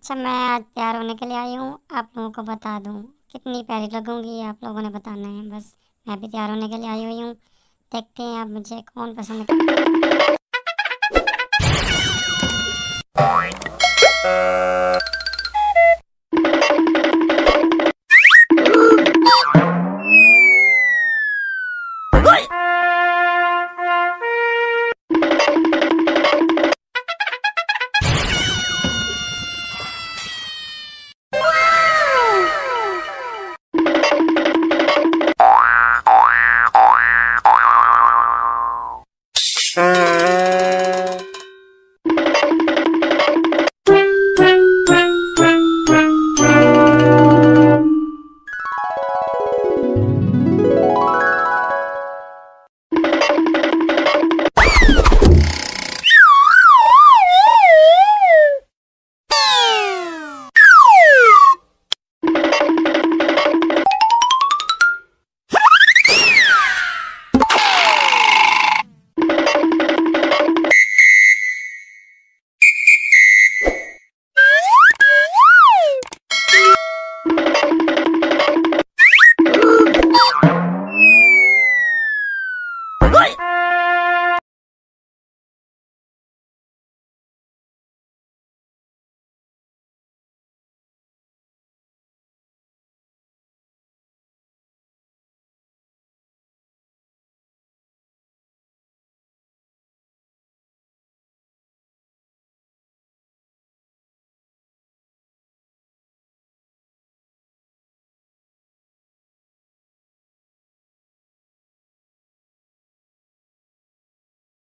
अच्छा, मैं आज तैयार होने के लिए आई हूँ। आप लोगों को बता दूँ कितनी प्यारी लगूंगी, आप लोगों ने बताना है बस। मैं भी तैयार होने के लिए आई हुई हूँ। देखते हैं अब मुझे कौन पसंद है।